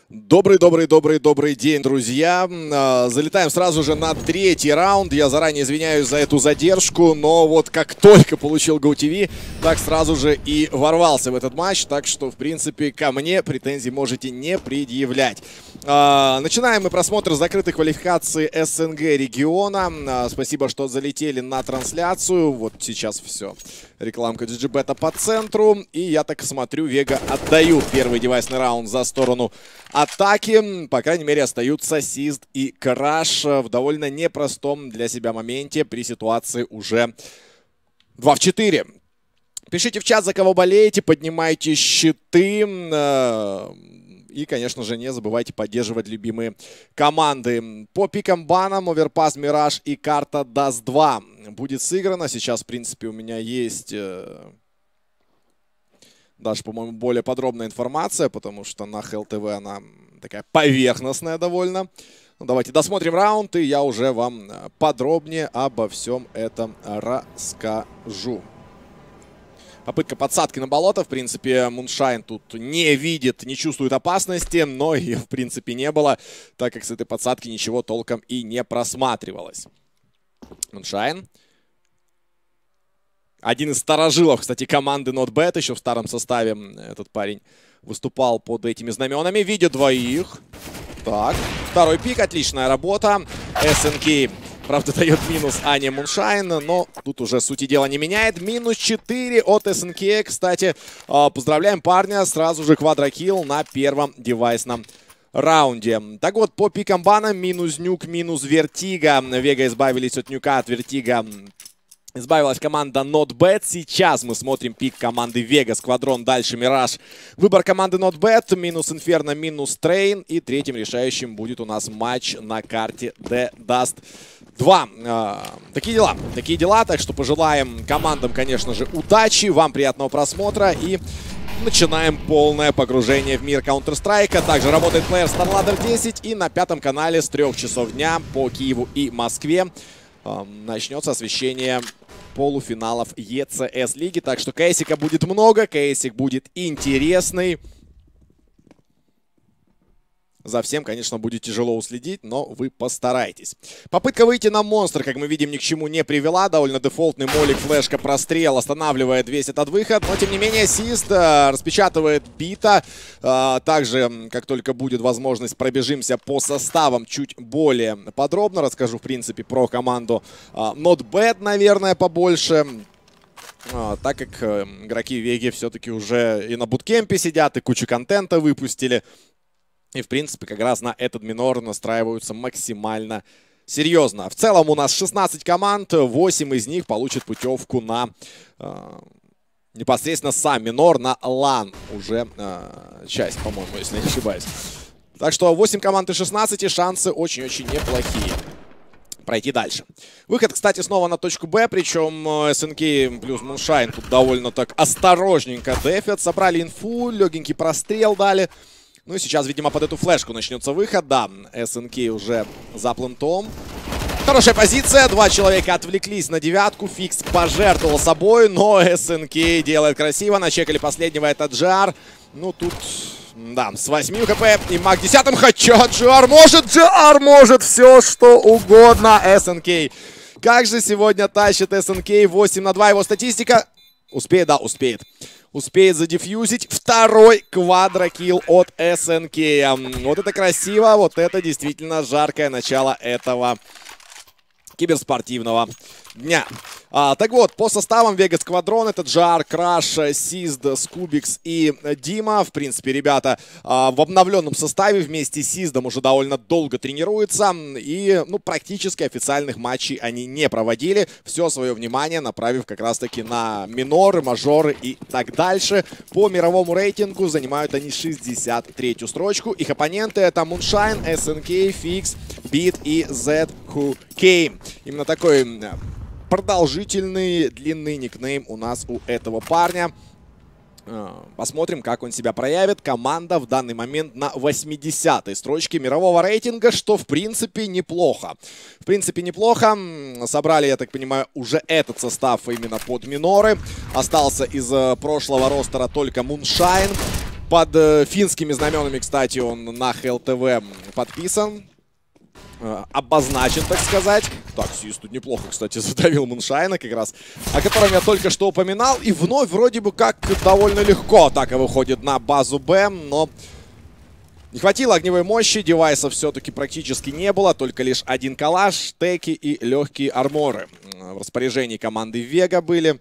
Добрый день, друзья. Залетаем сразу же на третий раунд. Я заранее извиняюсь за эту задержку, но вот как только получил GoTV, так сразу же и ворвался в этот матч. Так что, в принципе, ко мне претензий можете не предъявлять. Начинаем мы просмотр закрытой квалификации СНГ региона. Спасибо, что залетели на трансляцию. Вот сейчас все. Рекламка GGBet по центру. И я так смотрю, Вега отдают первый девайсный раунд за сторону атаки. По крайней мере, остаются Сист и Краш в довольно непростом для себя моменте при ситуации уже 2 в 4. Пишите в чат, за кого болеете, поднимайте щиты. И, конечно же, не забывайте поддерживать любимые команды. По пикам банам Оверпас, Мираж и карта Даст 2 будет сыграна. Сейчас, в принципе, у меня есть даже, по-моему, более подробная информация, потому что на ХЛТВ она такая поверхностная довольно. Ну, давайте досмотрим раунд, и я уже вам подробнее обо всем этом расскажу. Попытка подсадки на болото. В принципе, Муншайн тут не видит, не чувствует опасности, но ее, в принципе, не было, так как с этой подсадки ничего толком и не просматривалось. Муншайн. Один из старожилов, кстати, команды NotBet, еще в старом составе этот парень выступал под этими знаменами. Видит двоих. Так, второй пик, отличная работа. СНК, правда, дает минус, а не Муншайн, но тут уже сути дела не меняет. Минус 4 от СНК. Кстати, поздравляем парня, сразу же квадрокилл на первом девайсном раунде. Так вот, по пикам бана минус Нюк, минус Вертига. Вега избавились от Нюка, от Вертига избавилась команда NotBet. Сейчас мы смотрим пик команды Вега, Сквадрон, дальше Мираж. Выбор команды NotBet, минус Инферно, минус Трейн. И третьим решающим будет у нас матч на карте The Dust 2. Такие дела, так что пожелаем командам, конечно же, удачи, вам приятного просмотра и начинаем полное погружение в мир Counter-Strike. Также работает плеер StarLadder 10 и на пятом канале с 3 часов дня по Киеву и Москве начнется освещение полуфиналов ЕЦС лиги. Так что кейсика будет много, кейсик будет интересный. За всем, конечно, будет тяжело уследить, но вы постарайтесь. Попытка выйти на монстр, как мы видим, ни к чему не привела. Довольно дефолтный молик, флешка, прострел останавливает весь этот выход. Но, тем не менее, Сист распечатывает бита. Также, как только будет возможность, пробежимся по составам чуть более подробно. Расскажу, в принципе, про команду NotBet, наверное, побольше. Так как игроки Веги все-таки уже и на буткемпе сидят, и кучу контента выпустили. И, в принципе, как раз на этот минор настраиваются максимально серьезно. В целом у нас 16 команд, 8 из них получат путевку на непосредственно сам минор, на LAN уже часть, по-моему, если не ошибаюсь. Так что 8 команд и 16, и шансы очень-очень неплохие пройти дальше. Выход, кстати, снова на точку Б, причем СНК плюс Муншайн тут довольно так осторожненько дефят. Собрали инфу, легенький прострел дали. Ну и сейчас, видимо, под эту флешку начнется выход. Да, СНК уже за плентом. Хорошая позиция. 2 человека отвлеклись на девятку. Фикс пожертвовал собой, но СНК делает красиво. Начекали последнего, это Джар. Ну тут, да, с 8 хп и маг 10. Хотя Джар может все, что угодно. СНК. Как же сегодня тащит СНК? 8 на 2 его статистика. Успеет, да, успеет. Успеет задефьюзить. Второй квадрокилл от СНК. Вот это красиво, вот это действительно жаркое начало этого киберспортивного дня. Так вот, по составам Вега Сквадрон это Джар, Краш, Сист, Скубикс и Дима. В принципе, ребята в обновленном составе вместе с Систом уже довольно долго тренируются. И, ну, практически официальных матчей они не проводили. Все свое внимание направив как раз-таки на миноры, мажоры и так дальше. По мировому рейтингу занимают они 63-ю строчку. Их оппоненты это Муншайн, СНК, Фикс, Бит и ZQK. Именно такой продолжительный, длинный никнейм у нас у этого парня. Посмотрим, как он себя проявит. Команда в данный момент на 80-й строчке мирового рейтинга, что в принципе неплохо. В принципе неплохо. Собрали, я так понимаю, уже этот состав именно под миноры. Остался из прошлого ростера только Муншайн. Под финскими знаменами, кстати, он на ХЛТВ подписан. Обозначен, так сказать. Так, Сиз тут неплохо, кстати, задавил Муншайна как раз, о котором я только что упоминал. И вновь вроде бы как довольно легко атака выходит на базу Б, но не хватило огневой мощи, девайсов все-таки практически не было. Только лишь один калаш, теки и легкие арморы в распоряжении команды Вега были.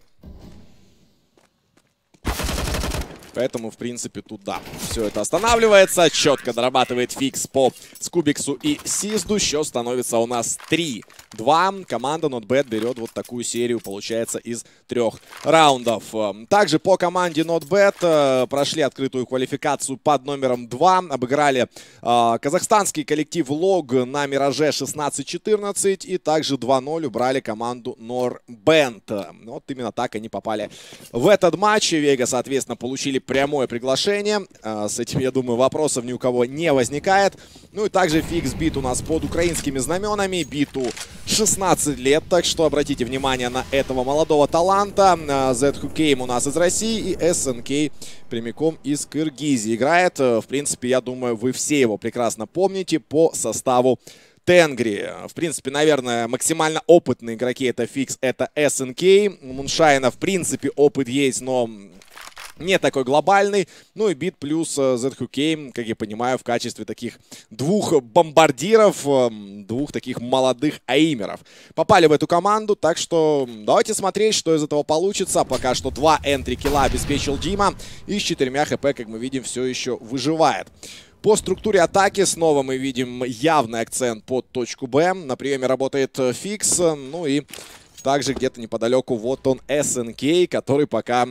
Поэтому, в принципе, тут, да, все это останавливается. Четко дорабатывает Фикс по Скубиксу и Сизду. Счет становится у нас 3-2. Команда NotBad берет вот такую серию, получается, из 3 раундов. Также по команде NotBad прошли открытую квалификацию под номером 2. Обыграли казахстанский коллектив Лог на Мираже 16-14. И также 2-0 убрали команду NorBand. Вот именно так они попали в этот матч. Вега, соответственно, получили прямое приглашение. С этим, я думаю, вопросов ни у кого не возникает. Ну и также Фикс бит у нас под украинскими знаменами. Биту 16 лет, так что обратите внимание на этого молодого таланта. ZHuKame у нас из России и SNK прямиком из Киргизии играет. В принципе, я думаю, вы все его прекрасно помните по составу Тенгри. В принципе, наверное, максимально опытные игроки это Фикс, это SNK. У Муншайна, в принципе, опыт есть, но не такой глобальный. Ну и бит плюс ZHuKame, как я понимаю, в качестве таких двух бомбардиров, двух таких молодых аимеров попали в эту команду. Так что давайте смотреть, что из этого получится. Пока что 2 энтри-килла обеспечил Дима. И с 4 хп, как мы видим, все еще выживает. По структуре атаки снова мы видим явный акцент под точку Б. На приеме работает Фикс. Ну и также где-то неподалеку вот он SNK, который пока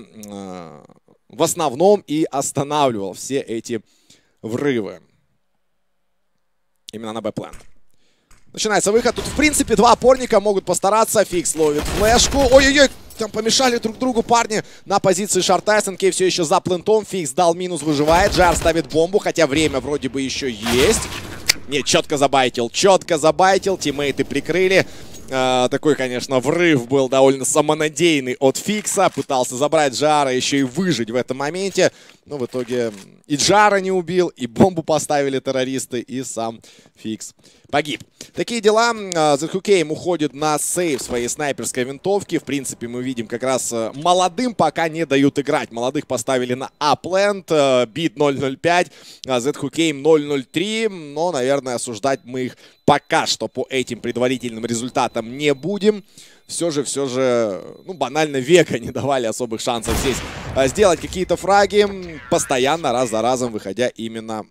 в основном и останавливал все эти врывы. Именно на Б-план. Начинается выход. Тут, в принципе, 2 опорника могут постараться. Фикс ловит флешку. Ой-ой-ой, там помешали друг другу парни на позиции шарта. СНК все еще за плентом. Фикс дал минус, выживает. Джар ставит бомбу, хотя время вроде бы еще есть. Нет, четко забайтил. Четко забайтил. Тиммейты прикрыли. Такой, конечно, врыв был довольно самонадеянный от Фикса. Пытался забрать Джара, еще и выжить в этом моменте. Но в итоге и Джара не убил, и бомбу поставили террористы, и сам Фикс погиб. Такие дела. ZHuKame уходит на сейв своей снайперской винтовки. В принципе, мы видим, как раз молодым пока не дают играть. Молодых поставили на апленд. Бит 0.05, ZHuKame 0.03. Но, наверное, осуждать мы их пока что по этим предварительным результатам не будем. Все же, ну, банально Вега не давали особых шансов здесь сделать какие-то фраги, постоянно, раз за разом, выходя именно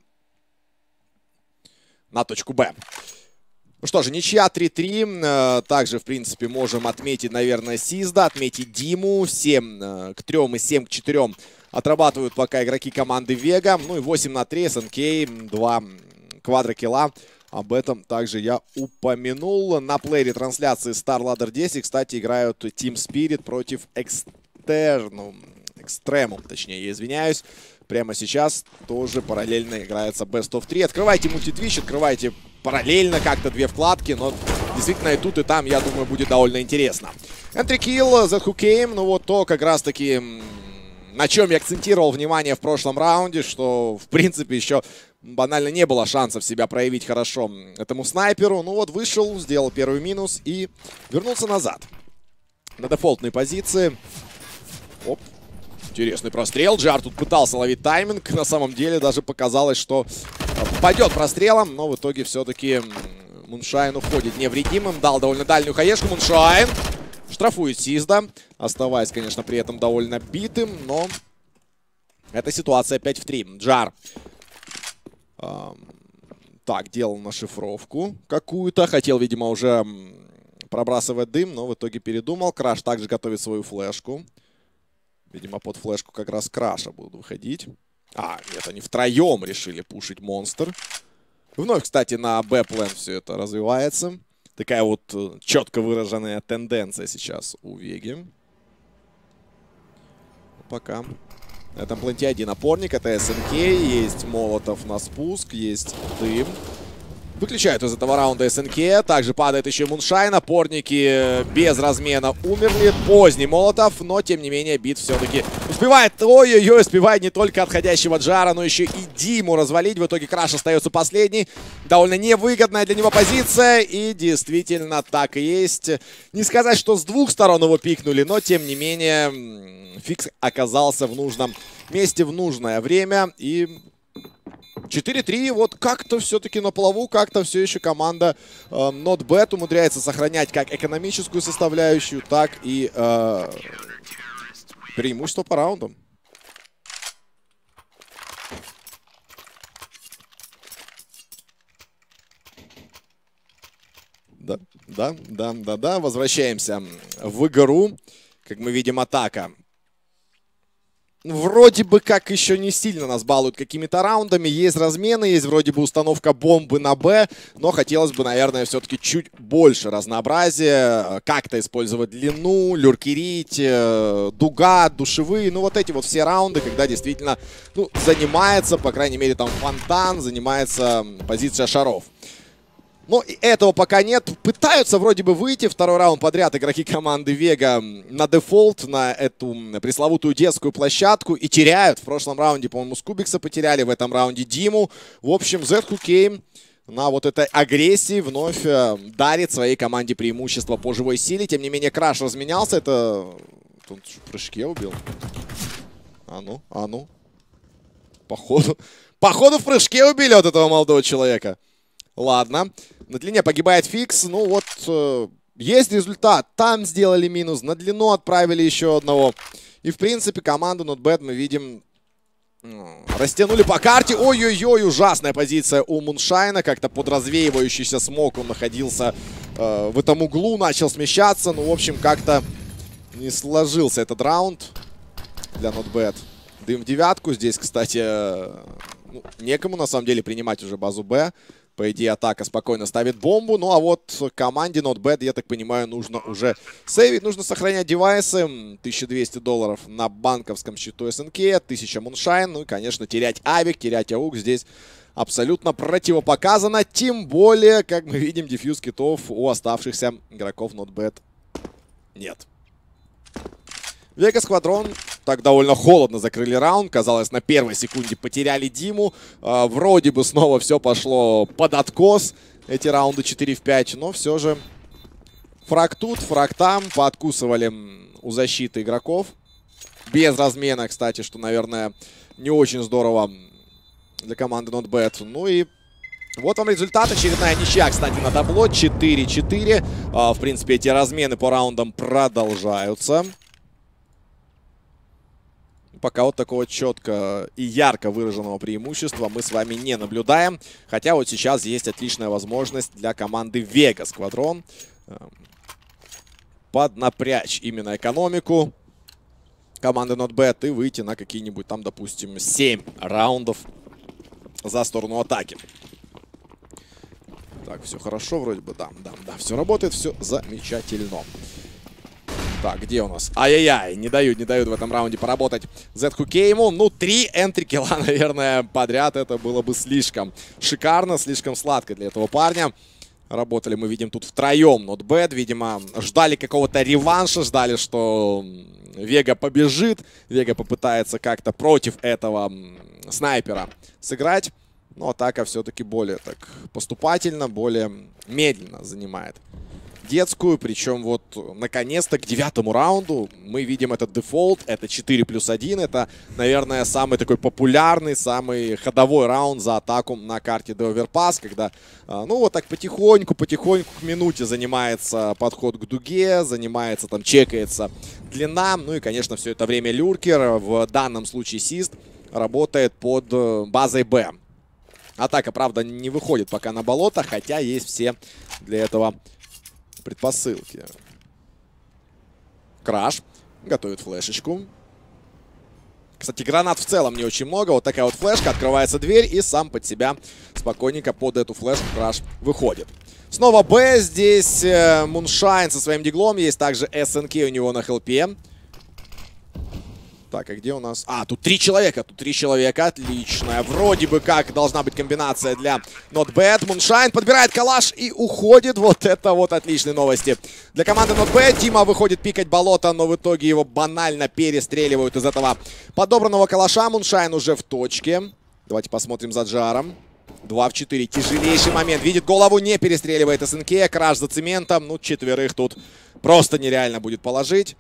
на точку Б. Ну что же, ничья 3-3. Также, в принципе, можем отметить, наверное, Сизда, отметить Диму. 7-3 и 7-4 отрабатывают пока игроки команды Вега. Ну и 8-3, СНК, 2 квадрокилла. Об этом также я упомянул. На плеере трансляции Star Ladder 10, кстати, играют Team Spirit против Extremum, точнее, я извиняюсь. Прямо сейчас тоже параллельно играется Best of 3. Открывайте мультитвич, открывайте параллельно как-то 2 вкладки, но действительно и тут, и там, я думаю, будет довольно интересно. Entry kill, ZHuKame, ну вот то как раз-таки, на чем я акцентировал внимание в прошлом раунде, что, в принципе, еще банально не было шансов себя проявить хорошо этому снайперу. Ну вот вышел, сделал первый минус и вернулся назад. На дефолтной позиции. Оп. Интересный прострел. Джар тут пытался ловить тайминг. На самом деле даже показалось, что попадет прострелом. Но в итоге все-таки Муншайн уходит невредимым. Дал довольно дальнюю хаешку. Муншайн штрафует Сизда. Оставаясь, конечно, при этом довольно битым. Но эта ситуация 5 в 3. Джар. Так, делал нашифровку какую-то. Хотел, видимо, уже пробрасывать дым, но в итоге передумал. Краш также готовит свою флешку. Видимо, под флешку как раз Краша будут выходить. А, нет, они втроем решили пушить монстр. Вновь, кстати, на Б-план все это развивается. Такая вот четко выраженная тенденция сейчас у Веги. Пока. На этом пленте один опорник, это СНК, есть Молотов на спуск, есть дым. Выключают из этого раунда СНК, также падает еще Муншайн, опорники без размена умерли. Поздний Молотов, но тем не менее бит все-таки Успевает, ой-ой-ой, успевает не только отходящего Джара, но еще и Диму развалить. В итоге Краш остается последний. Довольно невыгодная для него позиция. И действительно так и есть. Не сказать, что с двух сторон его пикнули, но тем не менее Фикс оказался в нужном месте в нужное время. И 4-3, вот как-то все-таки на плаву, как-то все еще команда NotBet умудряется сохранять как экономическую составляющую, так и преимущество по раундам. Да. Возвращаемся в игру. Как мы видим, атака. Вроде бы как еще не сильно нас балуют какими-то раундами. Есть размены, есть вроде бы установка бомбы на Б. Но хотелось бы, наверное, все-таки чуть больше разнообразия. Как-то использовать длину, люркерить, дуга, душевые. Ну вот эти вот все раунды, когда действительно занимается, по крайней мере, там фонтан, занимается позиция шаров. Но этого пока нет. Пытаются вроде бы выйти. Второй раунд подряд игроки команды Вега на дефолт, на эту пресловутую детскую площадку. И теряют. В прошлом раунде, по-моему, Скубикса потеряли. В этом раунде Диму. В общем, ZQK на вот этой агрессии вновь дарит своей команде преимущество по живой силе. Тем не менее, Краш разменялся. Это... Он в прыжке убил. А ну. Походу в прыжке убили вот этого молодого человека. Ладно. На длине погибает Фикс. Ну вот, есть результат. Там сделали минус. На длину отправили еще одного. И, в принципе, команду NotBet мы видим... Растянули по карте. Ой-ой-ой, ужасная позиция у Муншайна. Как-то под развеивающийся смог он находился в этом углу. Начал смещаться. Ну, в общем, как-то не сложился этот раунд для NotBet. Дым в девятку. Здесь, кстати, некому, на самом деле, принимать уже базу Б. По идее, атака спокойно ставит бомбу. Ну, а вот команде NotBet, я так понимаю, нужно уже сейвить. Нужно сохранять девайсы. $1200 на банковском счету СНК. 1000 Муншайн. Ну и, конечно, терять Авик, терять АУК здесь абсолютно противопоказано. Тем более, как мы видим, дефьюз китов у оставшихся игроков NotBet нет. Вега Сквадрон так довольно холодно закрыли раунд. Казалось, на первой секунде потеряли Диму. Вроде бы снова все пошло под откос. Эти раунды 4 в 5. Но все же фраг тут, фраг там. Пооткусывали у защиты игроков. Без размена, кстати, что, наверное, не очень здорово для команды NotBet. Ну и вот вам результат. Очередная ничья, кстати, на табло. 4-4. В принципе, эти размены по раундам продолжаются. Пока вот такого четко и ярко выраженного преимущества мы с вами не наблюдаем. Хотя вот сейчас есть отличная возможность для команды Вега Сквадрон поднапрячь именно экономику команды NotBet и выйти на какие-нибудь там, допустим, 7 раундов за сторону атаки. Так, все хорошо вроде бы, да, все работает, все замечательно. Так, где у нас? Ай-яй-яй, не дают в этом раунде поработать ZQK ему. Ну, 3 энтри-килла, наверное, подряд. Это было бы слишком шикарно, слишком сладко для этого парня. Работали мы видим тут втроем NotBet. Видимо, ждали какого-то реванша, ждали, что Вега побежит. Вега попытается как-то против этого снайпера сыграть. Но атака все-таки более так поступательно, более медленно занимает детскую, причем вот наконец-то к 9-му раунду мы видим этот дефолт, это 4+1, это, наверное, самый такой популярный, самый ходовой раунд за атаку на карте The Overpass, когда, ну, вот так потихоньку к минуте занимается подход к дуге, занимается, там, чекается длина, ну и, конечно, все это время люркер, в данном случае Сист, работает под базой Б. Атака, правда, не выходит пока на болото, хотя есть все для этого предпосылки. Краш готовит флешечку. Кстати, гранат в целом не очень много. Вот такая вот флешка. Открывается дверь. И сам под себя спокойненько под эту флешку Краш выходит. Снова Б. Здесь Муншайн со своим диглом. Есть также СНК у него на хелпе. Так, а где у нас? А, тут 3 человека. Тут 3 человека. Отлично. Вроде бы как должна быть комбинация для NotBad. Moonshine подбирает калаш и уходит. Вот это вот отличные новости. Для команды NotBad Дима выходит пикать болото, но в итоге его банально перестреливают из этого подобранного калаша. Moonshine уже в точке. Давайте посмотрим за Джаром. 2 в 4. Тяжелейший момент. Видит голову, не перестреливает СНК. Краш за цементом. Ну, 4 тут просто нереально будет положить.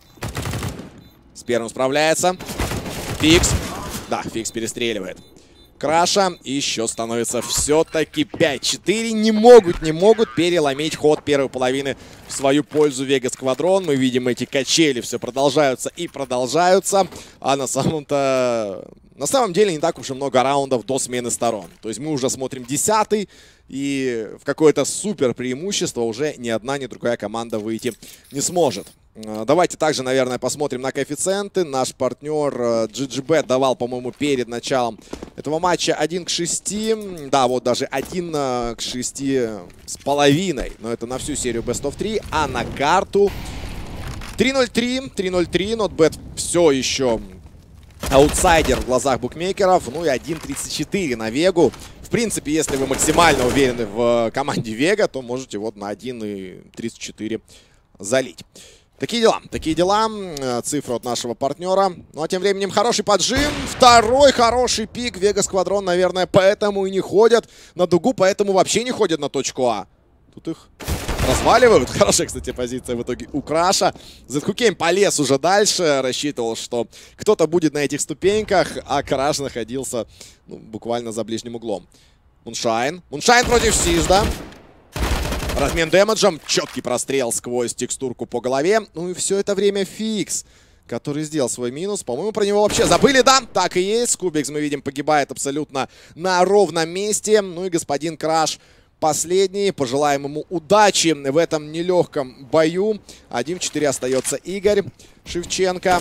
С первым справляется. Фикс. Да, Фикс перестреливает Краша. И еще становится все-таки 5-4. Не могут переломить ход первой половины в свою пользу Вега Сквадрон. Мы видим эти качели все продолжаются и продолжаются. А на самом деле не так уж и много раундов до смены сторон. То есть мы уже смотрим 10-й. И в какое-то супер преимущество уже ни одна, ни другая команда выйти не сможет. Давайте также, наверное, посмотрим на коэффициенты. Наш партнер GGBet давал, по-моему, перед началом этого матча 1 к 6. Да, вот даже 1 к 6,5. Но это на всю серию Best of 3. А на карту 3-0-3. 3-0-3. NotBet все еще аутсайдер в глазах букмекеров. Ну и 1-34 на Вегу. В принципе, если вы максимально уверены в команде Вега, то можете вот на 1,34 залить. Такие дела. Цифры от нашего партнера. Ну а тем временем хороший поджим. Второй хороший пик. Вега Сквадрон, наверное, поэтому и не ходят на дугу, поэтому вообще не ходят на точку А. Тут их разваливают. Хорошая, кстати, позиция в итоге у Краша. ZQKame полез уже дальше. Рассчитывал, что кто-то будет на этих ступеньках, а Краш находился буквально за ближним углом. Moonshine. Moonshine против Сизда. Размен дэмэджем, четкий прострел сквозь текстурку по голове. Ну и все это время Фикс, который сделал свой минус. По-моему, про него вообще забыли, да? Так и есть. Скубикс, мы видим, погибает абсолютно на ровном месте. Ну и господин Краш последний. Пожелаем ему удачи в этом нелегком бою. 1 в 4 остается Игорь Шевченко.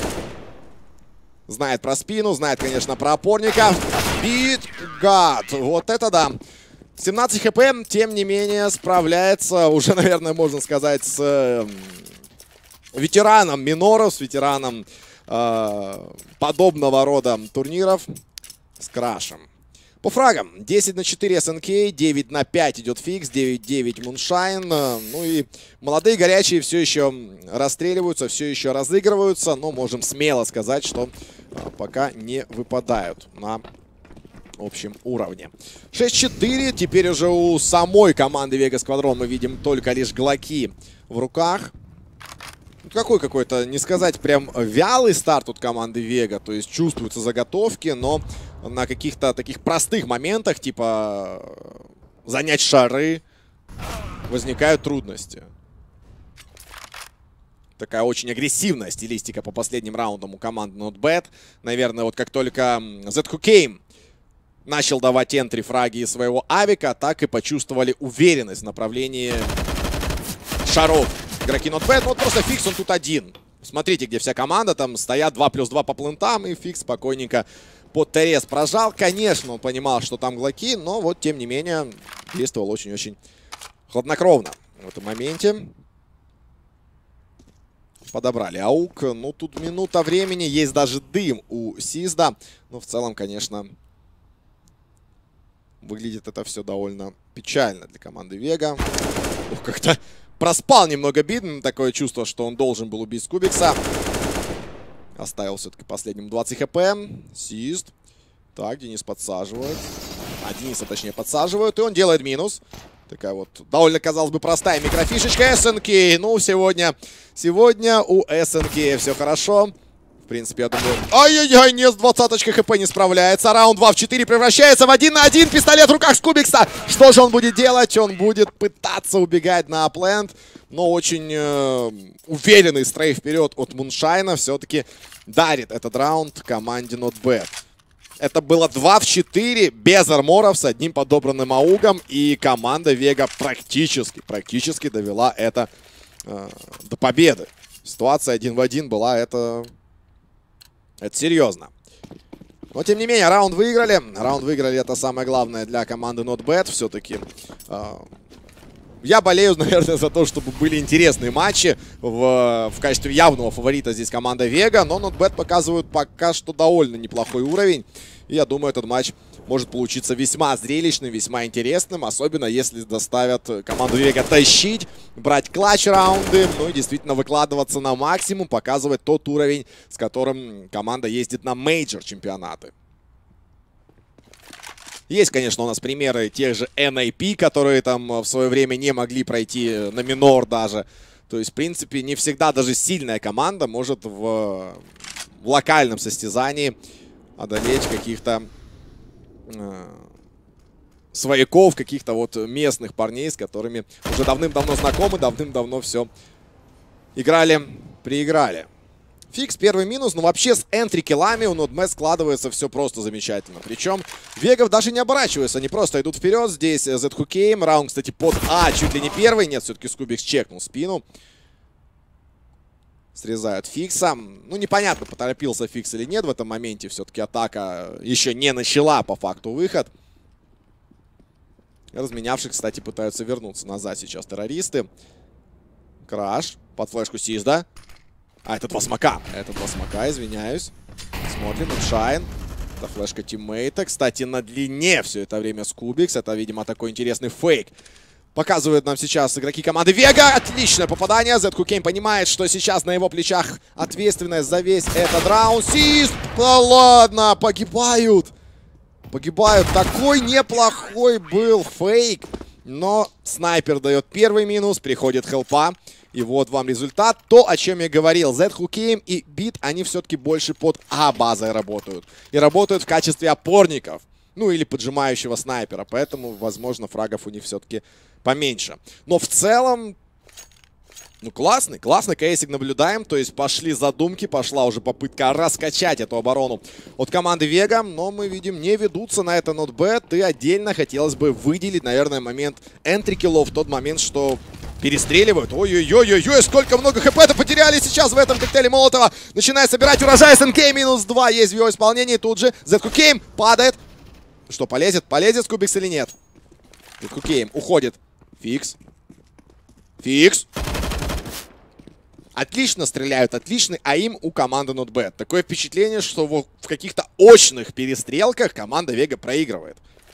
Знает про спину, знает, конечно, про опорника. Битгад. Вот это да. 17 хп, тем не менее, справляется уже, наверное, можно сказать, с ветераном миноров, с ветераном подобного рода турниров, с Крашем. По фрагам 10-4 СНК, 9-5 идет Фикс, 9-9 Moonshine. Ну и молодые горячие все еще расстреливаются, все еще разыгрываются, но можем смело сказать, что пока не выпадают на общем уровне. 6-4. Теперь уже у самой команды Вега Сквадрон мы видим только лишь глоки в руках. Какой какой-то, не сказать, прям вялый старт от команды Вега. То есть чувствуются заготовки, но на каких-то таких простых моментах, типа занять шары, возникают трудности. Такая очень агрессивная стилистика по последним раундам у команды NotBad. Наверное, вот как только ZQKame начал давать энтри фраги из своего авика, так и почувствовали уверенность в направлении шаров игроки NotBad. Ну вот просто Фикс, он тут один. Смотрите, где вся команда, там стоят 2+2 по плентам, и Фикс спокойненько под ТРС прожал. Конечно, он понимал, что там глоки, но вот, тем не менее, действовал очень-очень хладнокровно в этом моменте. Подобрали аук. Ну, тут минута времени, есть даже дым у Сизда. Но в целом, конечно, выглядит это все довольно печально для команды Вега. Как-то проспал немного Биден. Такое чувство, что он должен был убить Скубикса. Оставил все-таки последним 20 хп. Сизд. Так, Денис подсаживает. Дениса, точнее, подсаживают. И он делает минус. Такая вот довольно, казалось бы, простая микрофишечка. СНК. Ну, сегодня у СНК все хорошо. В принципе, я думаю... Ай-яй-яй, не с 20-очкой хп не справляется. Раунд 2 в 4 превращается в 1 на 1. Пистолет в руках Скубикса. Что же он будет делать? Он будет пытаться убегать на апленд. Но очень уверенный стрейф вперед от Moonshine все-таки дарит этот раунд команде NotBad. Это было 2 в 4 без арморов с одним подобранным аугом. И команда Вега практически довела это до победы. Ситуация 1 в 1 была, это серьезно. Но, тем не менее, раунд выиграли. Раунд выиграли, это самое главное для команды NotBad. Все-таки я болею, наверное, за то, чтобы были интересные матчи. В качестве явного фаворита здесь команда Вега. Но NotBet показывают пока что довольно неплохой уровень. И я думаю, этот матч может получиться весьма зрелищным, весьма интересным. Особенно если заставят команду Вега тащить, брать клатч-раунды. Ну и действительно выкладываться на максимум, показывать тот уровень, с которым команда ездит на мейджор-чемпионаты. Есть, конечно, у нас примеры тех же NAP, которые там в свое время не могли пройти на минор даже. То есть, в принципе, не всегда даже сильная команда может в локальном состязании одолеть каких-то свояков, каких-то вот местных парней, с которыми уже давным-давно знакомы, давным-давно все играли, прииграли. Фикс, первый минус, но вообще с энтри-киллами у NotBet складывается все просто замечательно. Причем Вегов даже не оборачиваются, они просто идут вперед. Здесь ZQKM, раунд, кстати, под А, чуть ли не первый. Нет, все-таки Скубикс чекнул спину. Срезают Фикса. Ну, непонятно, поторопился Фикс или нет в этом моменте. Все-таки атака еще не начала по факту выход. Разменявших, кстати, пытаются вернуться назад сейчас террористы. Краш под флешку Сизда. А, это два смока. Это два смока, извиняюсь. Смотрим, Шайн. Это флешка тиммейта. Кстати, на длине все это время Скубикс. Это, видимо, такой интересный фейк. Показывают нам сейчас игроки команды Вега. Отличное попадание. ZQKM понимает, что сейчас на его плечах ответственность за весь этот раунд. Сист! Да ладно, погибают. Погибают. Такой неплохой был фейк. Но снайпер дает первый минус. Приходит хелпа. И вот вам результат. То, о чем я говорил. ZQKM и Бит, они все-таки больше под А-базой работают. И работают в качестве опорников. Ну, или поджимающего снайпера. Поэтому, возможно, фрагов у них все-таки поменьше. Но в целом, ну, классный кейсик наблюдаем. То есть пошли задумки, пошла уже попытка раскачать эту оборону от команды Вега. Но мы видим, не ведутся на это NotBet. И отдельно хотелось бы выделить, наверное, момент энтри-киллов. Тот момент, что перестреливают. Ой-ой-ой-ой-ой, сколько много хп-то потеряли сейчас в этом коктейле Молотова. Начинает собирать урожай. СНК минус 2 есть в его исполнении. Тут же ZQKM падает. Что, полезет? Полезет Скубикс или нет? ZQKM уходит. Фикс. Фикс. Отлично стреляют, отличный аим у команды NotBet. Такое впечатление, что в каких-то очных перестрелках команда Вега проигрывает.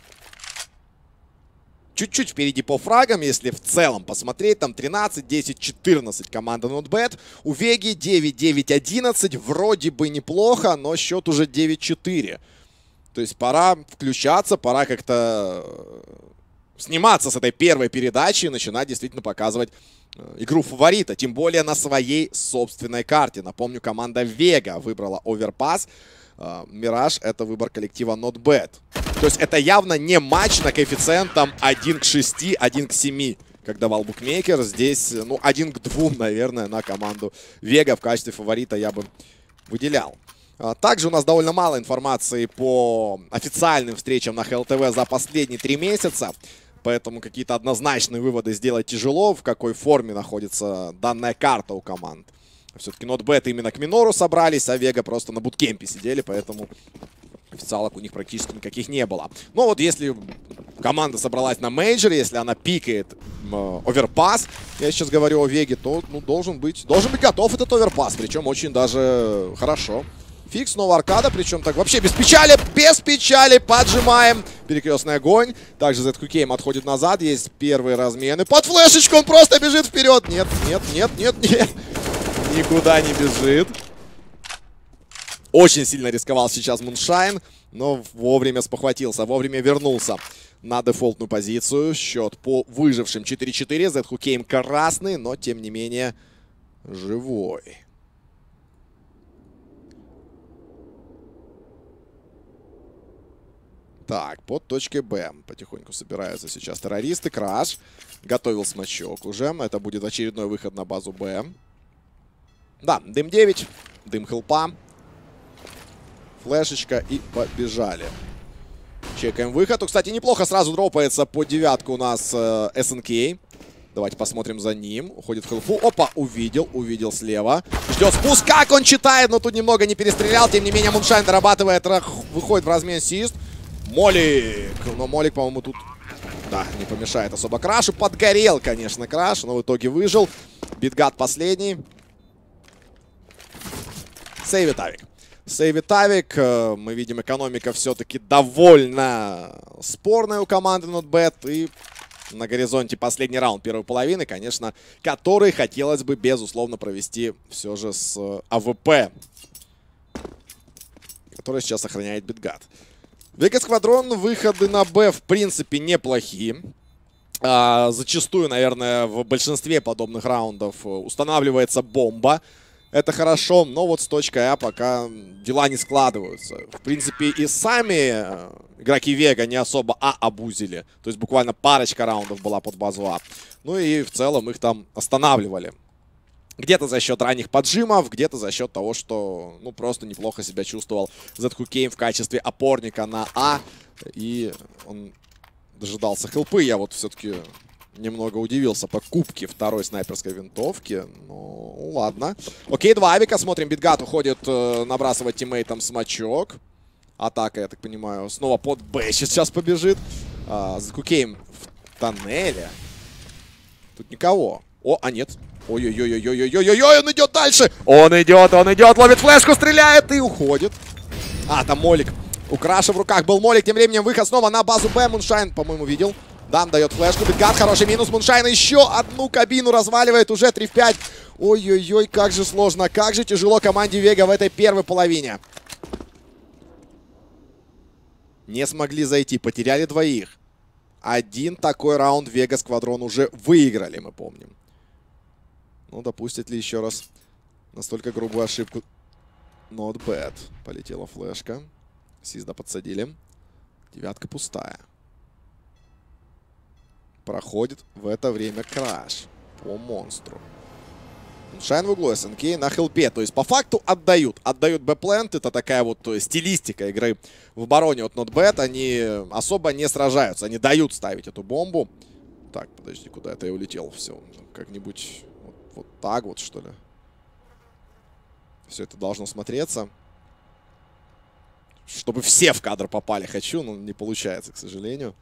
Чуть-чуть впереди по фрагам, если в целом посмотреть. Там 13, 10, 14 команда NotBet. У Веги 9, 9, 11. Вроде бы неплохо, но счет уже 9-4. То есть пора включаться, пора как-то сниматься с этой первой передачи и начинать действительно показывать игру фаворита. Тем более на своей собственной карте. Напомню, команда Вега выбрала Overpass. Мираж — это выбор коллектива NotBet. То есть это явно не матч на коэффициентом 1 к 6, 1 к 7, как давал букмекер. Здесь, ну, 1 к 2, наверное, на команду Вега в качестве фаворита я бы выделял. Также у нас довольно мало информации по официальным встречам на ХЛТВ за последние 3 месяца. Поэтому какие-то однозначные выводы сделать тяжело, в какой форме находится данная карта у команд. Все-таки NotBet именно к минору собрались, а Вега просто на буткемпе сидели, поэтому официалок у них практически никаких не было. Но вот если команда собралась на мейджоре, если она пикает оверпас, я сейчас говорю о Веге, то ну, должен быть готов этот оверпас, причем очень даже хорошо. Фикс, снова аркада, причем так вообще без печали, поджимаем. Перекрестный огонь. Также ZQKM отходит назад, есть первые размены. Под флешечку он просто бежит вперед. Нет. Никуда не бежит. Очень сильно рисковал сейчас Муншайн, но вовремя спохватился, вовремя вернулся на дефолтную позицию. Счет по выжившим 4-4. ZQKM красный, но тем не менее живой. Так, под точкой Б потихоньку собираются сейчас террористы. Краш готовил смачок уже. Это будет очередной выход на базу Б. Да, дым 9, дым хелпа. Флешечка и побежали. Чекаем выход. Кстати, неплохо сразу дропается по девятку у нас СНК. Давайте посмотрим за ним. Уходит в хелпу. Опа, увидел слева. Ждет спуск. Как он читает, но тут немного не перестрелял. Тем не менее, Муншайн дорабатывает. Выходит в размен Сист. Молик. Но Молик, по-моему, тут Да, не помешает особо Крашу. Подгорел, конечно, Краш, но в итоге выжил. Битгад последний. Сейвит Авик. Сейвит Авик. Мы видим, экономика все-таки довольно спорная у команды NotBet. И на горизонте последний раунд первой половины, конечно, который хотелось бы, безусловно, провести все же с АВП, который сейчас охраняет Битгад. Вега Сквадрон, выходы на Б, в принципе, неплохие. Зачастую, наверное, в большинстве подобных раундов устанавливается бомба. Это хорошо, но вот с точкой А пока дела не складываются. В принципе, и сами игроки Вега не особо обузили. То есть буквально парочка раундов была под базу А. Ну и в целом их там останавливали. Где-то за счет ранних поджимов, где-то за счет того, что ну просто неплохо себя чувствовал ZQKame в качестве опорника на А. И он дожидался хелпы. Я вот все-таки немного удивился по кубке второй снайперской винтовки. Ну, ладно. Окей, 2 авика. Смотрим, Битгад уходит набрасывать тиммейтам смачок. Атака, я так понимаю, снова под Б сейчас побежит. ZQKame в тоннеле. Тут никого. О, а нет. Ой-ой-ой-ой-ой-ой-ой-ой, он идет дальше. Он идет, ловит флешку, стреляет и уходит. Там молик. У Краша в руках был молик. Тем временем выход снова на базу Б. Муншайн, по-моему, видел. Дан дает флешку. Битгад, хороший минус. Муншайн еще одну кабину разваливает. Уже 3 в 5. Ой-ой-ой, как же сложно, как же тяжело команде Вега в этой первой половине. Не смогли зайти, потеряли 2. Один такой раунд Вега Сквадрон уже выиграли, мы помним. Ну, допустит ли еще раз настолько грубую ошибку? Not bad. Полетела флешка. Сизда подсадили. 9 пустая. Проходит в это время Краш по монстру. Шайн в углу, СНК на хелпе. То есть по факту отдают. Отдают Б-плент. Это такая вот стилистика игры в обороне от NotBet. Они особо не сражаются. Они дают ставить эту бомбу. Так, подожди, куда это я улетел? Все, как-нибудь вот так вот, что ли. Все это должно смотреться. Чтобы все в кадр попали хочу, но не получается, к сожалению.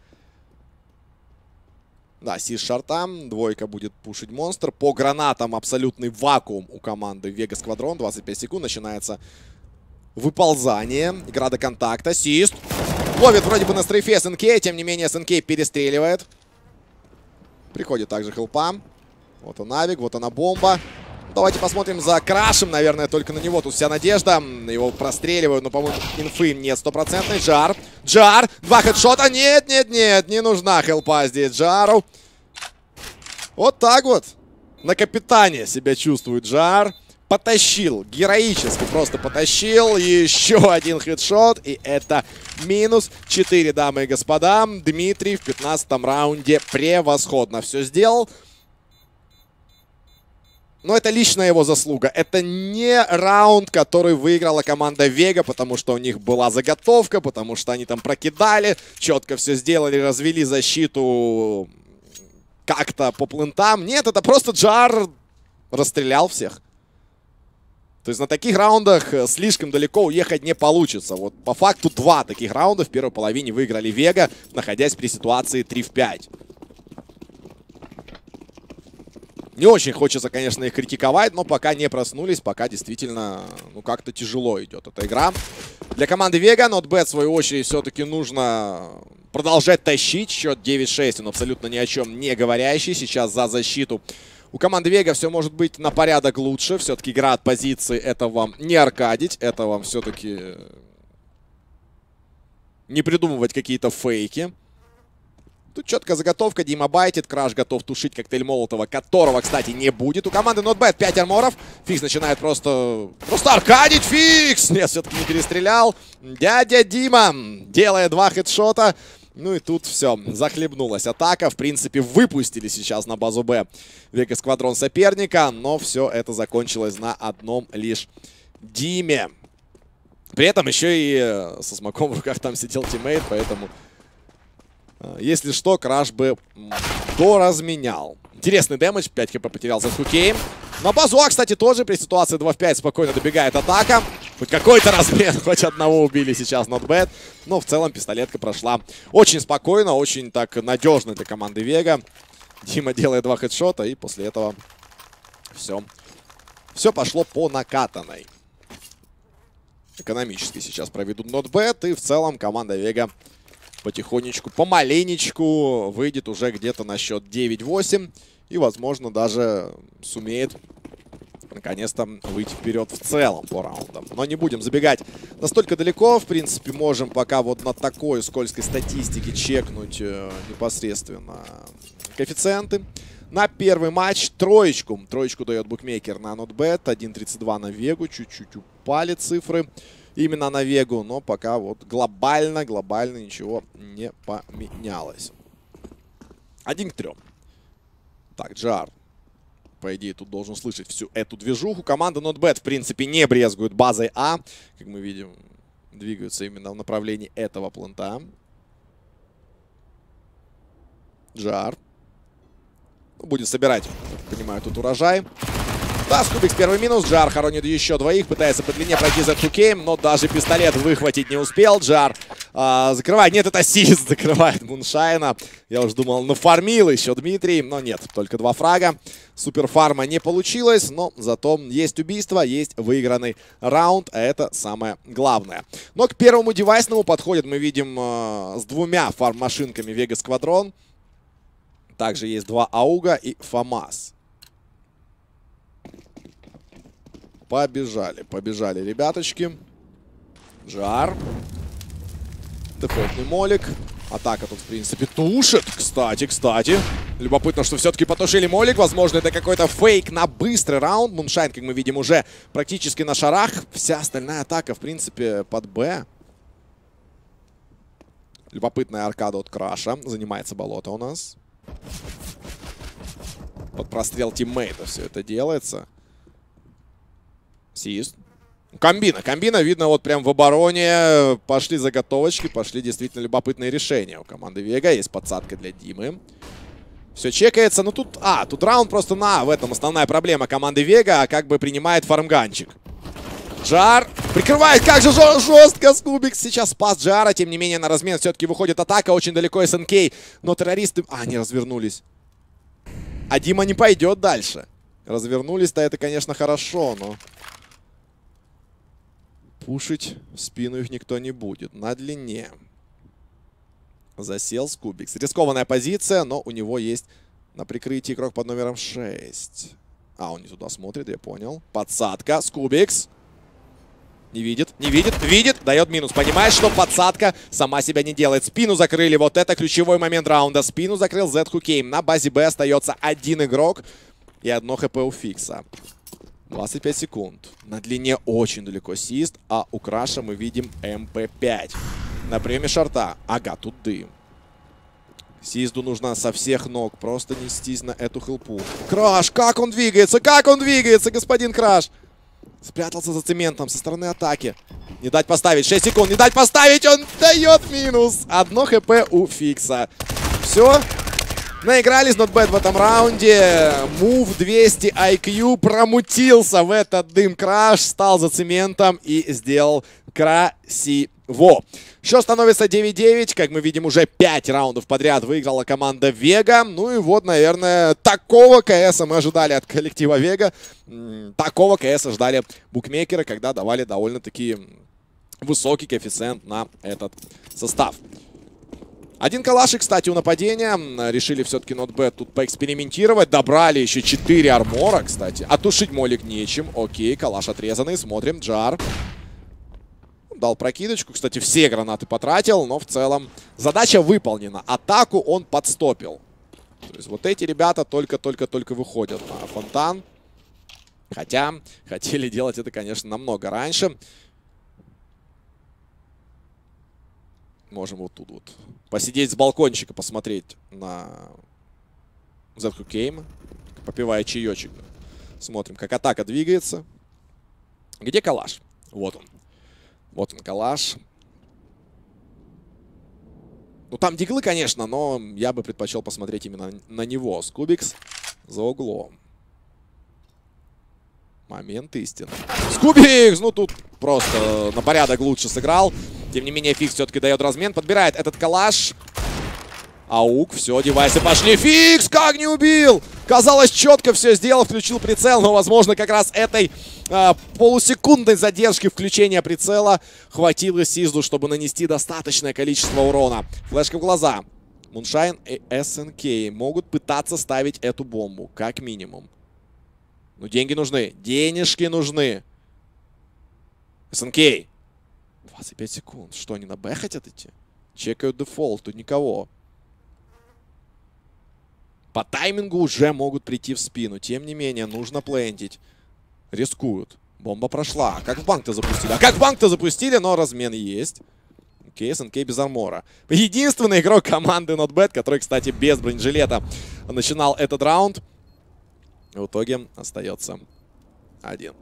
Да, Сис шартам, 2 будет пушить монстр. По гранатам абсолютный вакуум у команды Вега Сквадрон. 25 секунд, начинается выползание. Игра до контакта. Сис ловит вроде бы на стрейфе СНК, тем не менее СНК перестреливает. Приходит также хелпа. Вот он авик, вот она бомба. Давайте посмотрим за Крашем, наверное, только на него тут вся надежда. Его простреливают, но, по-моему, инфы нет стопроцентной. Джар. Джар. 2 хедшота. Нет, нет, нет. Не нужна хелпа здесь Джару. Вот так вот. На капитане себя чувствует Джар. Потащил. Героически просто потащил. Еще один хедшот. И это минус 4, дамы и господа. Дмитрий в 15-м раунде превосходно все сделал. Но это личная его заслуга. Это не раунд, который выиграла команда Вега, потому что у них была заготовка, потому что они там прокидали, четко все сделали, развели защиту как-то по плентам. Нет, это просто Джар расстрелял всех. То есть на таких раундах слишком далеко уехать не получится. Вот по факту 2 таких раунда в первой половине выиграли Вега, находясь при ситуации 3 в 5. Не очень хочется, конечно, их критиковать, но пока не проснулись, пока действительно, ну, как-то тяжело идет эта игра. Для команды Вега, NotBet, в свою очередь, все-таки нужно продолжать тащить. Счет 9-6, он абсолютно ни о чем не говорящий. Сейчас за защиту у команды Вега все может быть на порядок лучше. Все-таки игра от позиции, это вам не аркадить, это вам все-таки не придумывать какие-то фейки. Тут четкая заготовка, Дима байтит, Краш готов тушить коктейль Молотова, которого, кстати, не будет. У команды NotBet 5 арморов. Фикс начинает просто аркадить. Фикс! Нет, все-таки не перестрелял. Дядя Дима делает 2 хедшота. Ну и тут все, захлебнулась атака. В принципе, выпустили сейчас на базу Б Вега Сквадрон соперника, но все это закончилось на одном лишь Диме. При этом еще и со смоком в руках там сидел тиммейт, поэтому... Если что, Краш бы доразменял. Интересный дэмэдж. 5 хп потерял за ZQKame. На базу А, кстати, тоже при ситуации 2 в 5 спокойно добегает атака. Хоть какой-то размен, хоть одного убили сейчас NotBad. Но в целом пистолетка прошла очень спокойно, очень так надежно для команды Вега. Дима делает 2 хедшота, и после этого все пошло по накатанной. Экономически сейчас проведут NotBad, и в целом команда Вега потихонечку, помаленечку выйдет уже где-то на счет 9-8. И, возможно, даже сумеет наконец-то выйти вперед в целом по раундам. Но не будем забегать настолько далеко. В принципе, можем пока вот на такой скользкой статистике чекнуть непосредственно коэффициенты. На первый матч троечку. Троечку дает букмекер на NotBad. 1.32 на Вегу. Чуть-чуть упали цифры именно на Вегу. Но пока вот глобально ничего не поменялось. 1-3. Так, Джар. По идее, тут должен слышать всю эту движуху. Команда NotBad, в принципе, не брезгует базой А. Как мы видим, двигаются именно в направлении этого плента. Джар. Будет собирать, понимаю, тут урожай. Да, Скубикс первый минус. Джар хоронит еще двоих. Пытается по длине пройти за Тукейм, но даже пистолет выхватить не успел. Джар закрывает. Нет, это Сист закрывает Муншайна. Я уже думал, нафармил еще Дмитрий. Но нет, только 2 фрага. Суперфарма не получилось, но зато есть убийство, есть выигранный раунд. А это самое главное. Но к первому девайсному подходит, мы видим, с 2 фарм-машинками Вега Сквадрон. Также есть 2 Ауга и ФАМАС. Побежали, ребяточки. Жар. Дефолтный молик. Атака тут, в принципе, тушит. Кстати. Любопытно, что все-таки потушили молик. Возможно, это какой-то фейк на быстрый раунд. Муншайн, как мы видим, уже практически на шарах. Вся остальная атака, в принципе, под Б. Любопытная аркада от Краша. Занимается болото у нас. Под прострел тиммейта все это делается. Сист. Комбина, видно, вот прям в обороне пошли заготовочки, пошли действительно любопытные решения у команды Вега. Есть подсадка для Димы. Все чекается, но тут раунд просто в этом основная проблема команды Вега, как бы принимает фармганчик. Джар прикрывает, как же жестко Скубикс сейчас спас Джара, тем не менее на размен все-таки выходит атака, очень далеко СНК, но террористы, они развернулись. А Дима не пойдет дальше. Развернулись-то это, конечно, хорошо, но пушить в спину их никто не будет. На длине. Засел Скубикс. Рискованная позиция, но у него есть на прикрытии игрок под номером 6. Он не туда смотрит, я понял. Подсадка. Скубикс. Не видит. Видит. Дает минус. Понимает, что подсадка сама себя не делает. Спину закрыли. Вот это ключевой момент раунда. Спину закрыл Z-Хукейм. На базе Б остается 1 игрок и 1 хп у Фикса. 25 секунд. На длине очень далеко Сист, а у Краша мы видим МП5. На приеме шорта. Ага, тут дым. Систу нужно со всех ног просто нестись на эту хелпу. Краш, как он двигается, господин Краш. Спрятался за цементом со стороны атаки. Не дать поставить, 6 секунд, не дать поставить, он дает минус. 1 хп у Фикса. Все. Наигрались NotBad в этом раунде. Мув 200 IQ промутился в этот дым. Краш стал за цементом и сделал красиво. Счет становится 9-9. Как мы видим, уже 5 раундов подряд выиграла команда Вега. Ну и вот, наверное, такого КС мы ожидали от коллектива Вега. Такого КС ждали букмекеры, когда давали довольно-таки высокий коэффициент на этот состав. 1 калашик, кстати, у нападения. Решили все-таки NotBad тут поэкспериментировать. Добрали еще 4 армора, кстати. Отушить молик нечем. Окей, калаш отрезанный. Смотрим. Джар. Дал прокидочку. Кстати, все гранаты потратил, но в целом задача выполнена. Атаку он подстопил. То есть вот эти ребята только выходят на фонтан. Хотя хотели делать это, конечно, намного раньше. Можем вот тут вот посидеть с балкончика, посмотреть на Z-Хукейм, попивая чаечек. Смотрим, как атака двигается. Где калаш? Вот он. Вот он, калаш. Ну, там диглы, конечно, но я бы предпочел посмотреть именно на него. Скубикс за углом. Момент истины. Скубикс! Ну, тут просто на порядок лучше сыграл. Тем не менее, Фикс все-таки дает размен. Подбирает этот калаш. Аук, все, девайсы пошли. Фикс, как не убил! Казалось, четко все сделал, включил прицел, но, возможно, как раз этой полусекундной задержки включения прицела хватило Сизду, чтобы нанести достаточное количество урона. Флешка в глаза. Муншайн и СНК могут пытаться ставить эту бомбу, как минимум. Но деньги нужны. Денежки нужны. СНК. 25 секунд. Что, они на Б хотят идти? Чекают дефолт. Тут никого. По таймингу уже могут прийти в спину. Тем не менее, нужно плентить. Рискуют. Бомба прошла. Как в банк-то запустили? А как в банк-то запустили, но размен есть. Окей, СНК без армора. Единственный игрок команды NotBet, который, кстати, без бронежилета начинал этот раунд. В итоге остается один.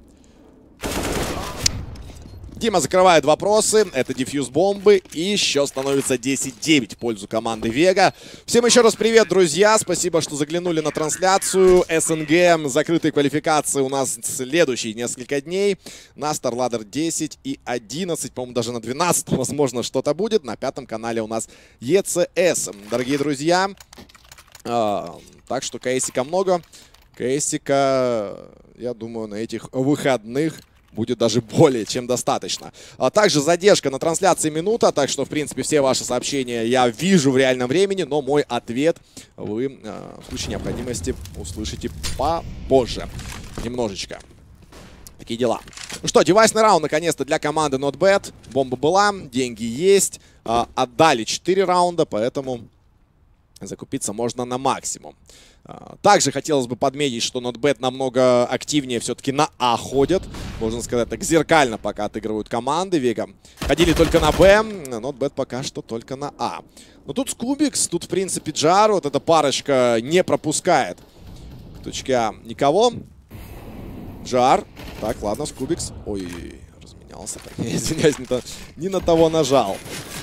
Дима закрывает вопросы. Это дефьюз бомбы. И счет становится 10-9 в пользу команды Вега. Всем еще раз привет, друзья. Спасибо, что заглянули на трансляцию. СНГ. Закрытые квалификации у нас следующие несколько дней. На StarLadder 10 и 11. По-моему, даже на 12 возможно что-то будет. На 5-м канале у нас ECS. Дорогие друзья. Так что кейсика много. Кейсика, я думаю, на этих выходных будет даже более чем достаточно. А также задержка на трансляции минута, так что, в принципе, все ваши сообщения я вижу в реальном времени, но мой ответ вы в случае необходимости услышите попозже. Немножечко. Такие дела. Ну что, девайсный раунд наконец-то для команды NotBet. Бомба была, деньги есть. Отдали 4 раунда, поэтому закупиться можно на максимум. Также хотелось бы подметить, что NotBet намного активнее все-таки на А ходят. Можно сказать так, зеркально пока отыгрывают команды. Вега ходили только на Б, NotBet пока что только на А. Но тут Скубикс, тут в принципе Джар, вот эта парочка не пропускает к точке А никого. Джар. Так, ладно, Скубикс. Ой, разменялся. Так, извиняюсь, не на того нажал.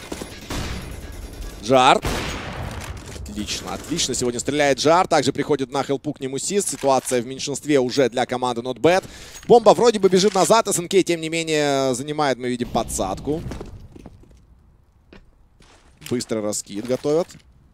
Джар. Отлично, отлично. Сегодня стреляет Джар. Также приходит на хелпу к нему Сис. Ситуация в меньшинстве уже для команды NotBet. Бомба вроде бы бежит назад. СНК, тем не менее, занимает, мы видим, подсадку. Быстро раскид готовят.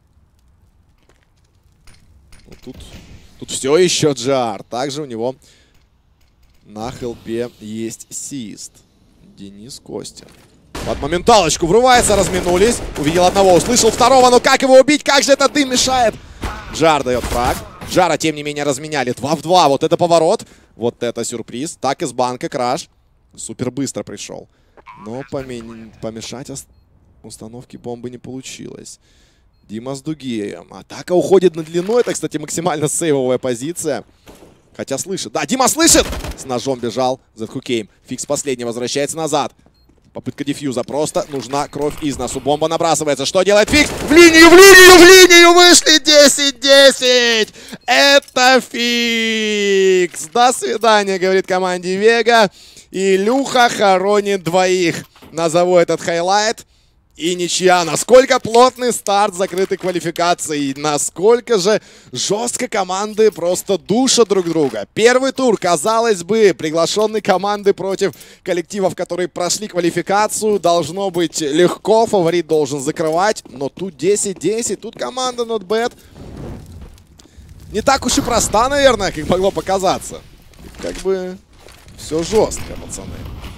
Ну, тут все еще Джар. Также у него на хелпе есть Сист. Денис Костин. Под моменталочку врывается, разминулись. Увидел одного, услышал второго, но как его убить? Как же этот дым мешает? Джар дает фраг. Джара, тем не менее, разменяли. 2 в 2. Вот это поворот. Вот это сюрприз. Так из банка краш. Супер быстро пришел. Но помешать установке бомбы не получилось. Дима с дуги. Атака уходит на длину. Это, кстати, максимально сейвовая позиция. Хотя слышит. Да, Дима слышит! С ножом бежал. Зетхукейм. Фикс последний возвращается назад. Попытка дефьюза. Просто нужна кровь из носу. Бомба набрасывается. Что делает Фикс? В линию, в линию, в линию! Вышли 10-10! Это Фикс! До свидания, говорит команде Вега. Илюха хоронит двоих. Назову этот хайлайт. И ничья. Насколько плотный старт закрытой квалификации. Насколько же жестко команды просто душат друг друга. Первый тур, казалось бы, приглашенные команды против коллективов, которые прошли квалификацию. Должно быть легко. Фаворит должен закрывать. Но тут 10-10. Тут команда NotBet не так уж и проста, наверное, как могло показаться. Как бы все жестко, пацаны.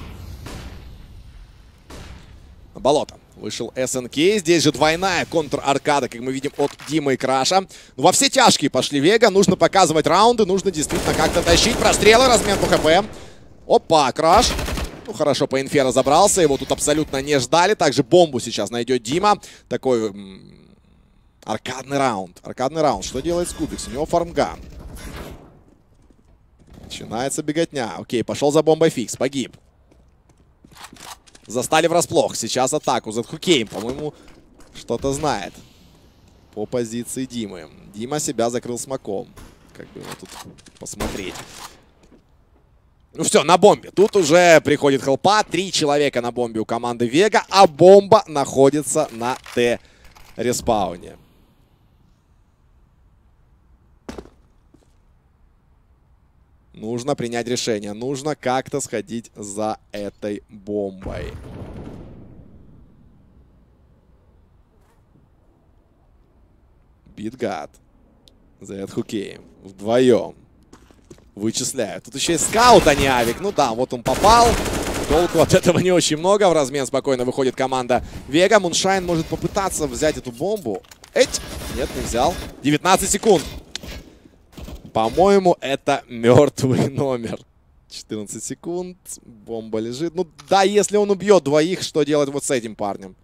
На болото. Вышел СНК. Здесь же двойная контр-аркада, как мы видим, от Димы и Краша. Ну, во все тяжкие пошли Вега. Нужно показывать раунды. Нужно действительно как-то тащить. Прострелы, размен по ХП. Опа, Краш. Ну, хорошо, по инфе разобрался. Его тут абсолютно не ждали. Также бомбу сейчас найдет Дима. Такой аркадный раунд. Аркадный раунд. Что делает Скубикс? У него фармган. Начинается беготня. Окей, пошел за бомбой Фикс. Погиб. Застали врасплох. Сейчас атаку. Зетхукейм, по-моему, что-то знает по позиции Димы. Дима себя закрыл смоком. Как бы вот тут посмотреть. Ну все, на бомбе. Тут уже приходит хелпа. 3 человека на бомбе у команды Вега, а бомба находится на Нужно принять решение. Нужно как-то сходить за этой бомбой. Битгад. ZHooKay. Вдвоем. Вычисляют. Тут еще и скаут, а не авик. Ну да, вот он попал. Толку от этого не очень много. В размен спокойно выходит команда Вега. Муншайн может попытаться взять эту бомбу. Эть! Нет, не взял. 19 секунд. По-моему, это мертвый номер. 14 секунд. Бомба лежит. Ну да, если он убьет двоих, что делать вот с этим парнем?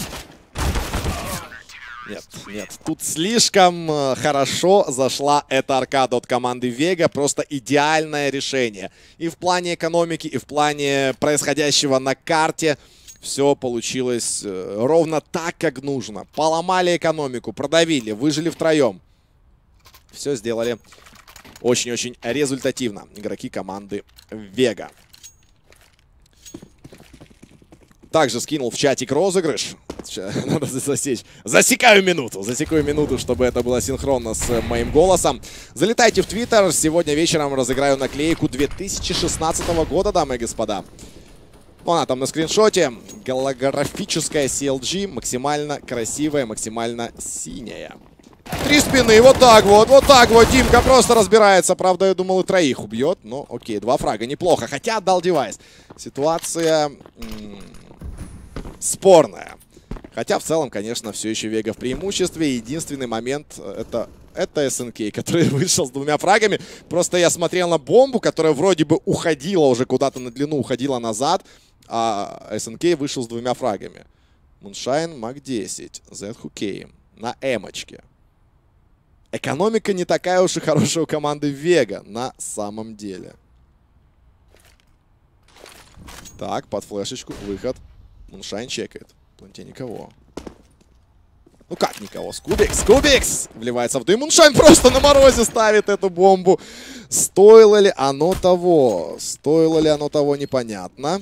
Нет, нет. Тут слишком хорошо зашла эта аркада от команды Вега. Просто идеальное решение. И в плане экономики, и в плане происходящего на карте. Все получилось ровно так, как нужно. Поломали экономику, продавили, выжили втроем. Все сделали очень-очень результативно игроки команды Вега. Также скинул в чатик розыгрыш. Надо засечь. Засекаю минуту, чтобы это было синхронно с моим голосом. Залетайте в Твиттер. Сегодня вечером разыграю наклейку 2016 года, дамы и господа. Она там на скриншоте. Голографическая CLG. Максимально красивая, максимально синяя. 3 спины. Вот так вот. Вот так вот. Димка просто разбирается. Правда, я думал, и троих убьет. Но окей, 2 фрага. Неплохо. Хотя отдал девайс. Ситуация спорная. Хотя в целом, конечно, все еще Вега в преимуществе. Единственный момент это SNK, который вышел с 2 фрагами. Просто я смотрел на бомбу, которая вроде бы уходила уже куда-то на длину, уходила назад. А SNK вышел с 2 фрагами. Муншайн, МАК-10, ZHooKay на эмочке. Экономика не такая уж и хорошая у команды Вега на самом деле. Так, под флешечку, выход. Муншайн чекает. В планте никого. Ну как никого? Скубикс! Вливается в дым. Муншайн просто на морозе ставит эту бомбу. Стоило ли оно того? Стоило ли оно того, непонятно.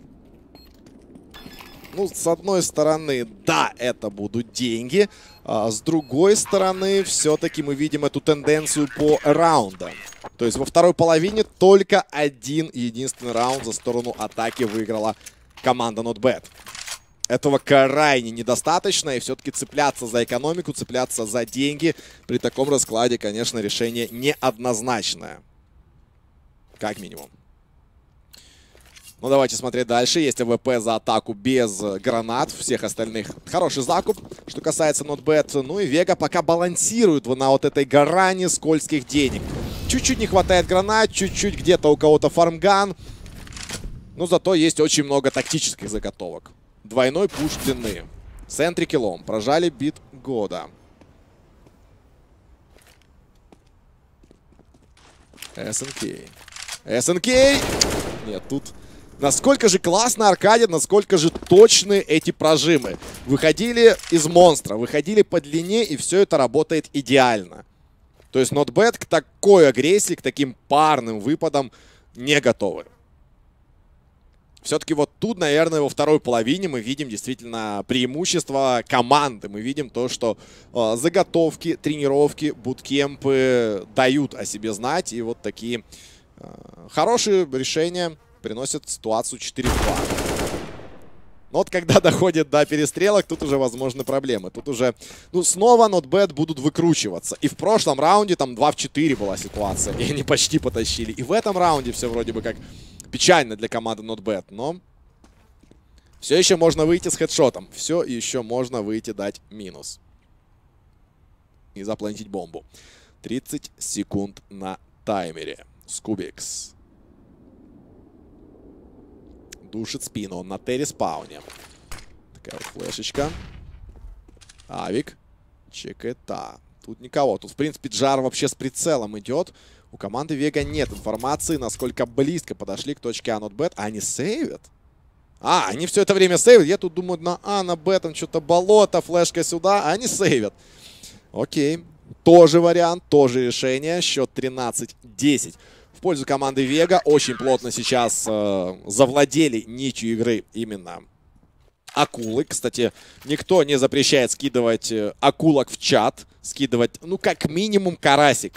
Ну, с одной стороны, да, это будут деньги. А с другой стороны, все-таки мы видим эту тенденцию по раундам. То есть во второй половине только один единственный раунд за сторону атаки выиграла команда NotBad. Этого крайне недостаточно, и все-таки цепляться за экономику, цепляться за деньги при таком раскладе, конечно, решение неоднозначное. Как минимум. Ну, давайте смотреть дальше. Есть АВП за атаку без гранат. Всех остальных хороший закуп, что касается NotBad. Ну и Вега пока балансирует на вот этой грани скользких денег. Чуть-чуть не хватает гранат, чуть-чуть где-то у кого-то фармган. Но зато есть очень много тактических заготовок. Двойной пуш длины. С энтри-киллом. Прожали бит года. SNK. SNK! Нет, тут... Насколько же классно аркадит, насколько же точны эти прожимы. Выходили из монстра, выходили по длине, и все это работает идеально. То есть NotBad к такой агрессии, к таким парным выпадам не готовы. Все-таки вот тут, наверное, во второй половине мы видим действительно преимущество команды. Мы видим то, что заготовки, тренировки, буткемпы дают о себе знать. И вот такие хорошие решения приносят ситуацию 4-2. Но вот когда доходит до перестрелок, тут уже возможны проблемы. Тут уже, ну, снова NotBad будут выкручиваться. И в прошлом раунде там 2 в 4 была ситуация. И они почти потащили. И в этом раунде все вроде бы как печально для команды NotBad. Но все еще можно выйти с хедшотом. Все еще можно выйти дать минус. И заплантить бомбу. 30 секунд на таймере. Скубикс. Душит спину. Он на Т-респауне. Такая вот флешечка. Авик. Чекета. Тут никого. Тут, в принципе, Джар вообще с прицелом идет. У команды Вега нет информации, насколько близко подошли к точке А NotBad. А они сейвят? А, они все это время сейвят. Я тут думаю, на А, на Б, там что-то болото, флешка сюда. А они сейвят. Окей. Тоже вариант, тоже решение. Счет 13-10. В пользу команды Вега. Очень плотно сейчас завладели нитью игры именно акулы. Кстати, никто не запрещает скидывать акулок в чат. Скидывать, ну, как минимум, карасиков.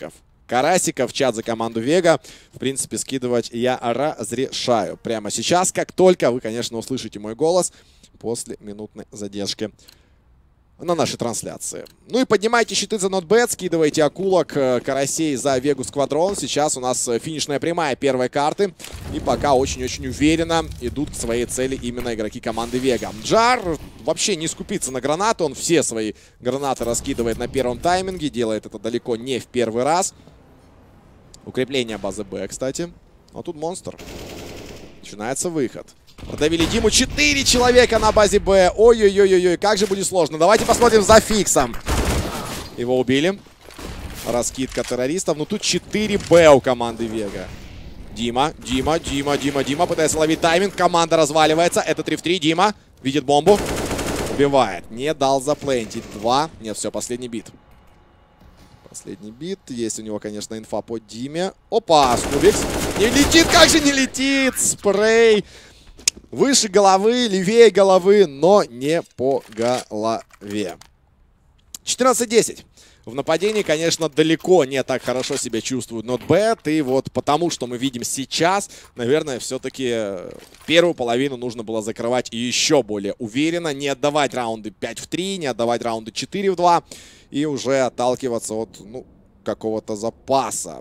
карасика в чат за команду Вега, в принципе, скидывать я разрешаю. Прямо сейчас, как только вы, конечно, услышите мой голос после минутной задержки на нашей трансляции. Ну и поднимайте щиты за NotBet, скидывайте акулок, карасей за Вегу Сквадрон. Сейчас у нас финишная прямая первой карты. И пока очень-очень уверенно идут к своей цели именно игроки команды Вега. Джар вообще не скупится на гранаты. Он все свои гранаты раскидывает на первом тайминге. Делает это далеко не в первый раз. Укрепление базы Б, кстати. А тут монстр. Начинается выход. Продавили Диму. 4 человека на базе Б. Ой-ой-ой-ой, как же будет сложно. Давайте посмотрим за фиксом. Его убили. Раскидка террористов. Ну тут 4 Б у команды Вега. Дима пытается ловить тайминг. Команда разваливается. Это 3 в 3. Дима видит бомбу. Убивает. Не дал заплентить. 2. Нет, все, последний бит. Последний бит. Есть у него, конечно, инфа по Диме. Опа, Скубикс. Не летит, как же не летит. Спрей. Выше головы, левее головы, но не по голове. 14-10. В нападении, конечно, далеко не так хорошо себя чувствует NotBet. И вот потому, что мы видим сейчас, наверное, все-таки первую половину нужно было закрывать еще более уверенно. Не отдавать раунды 5 в 3, не отдавать раунды 4 в 2. И уже отталкиваться от, ну, какого-то запаса,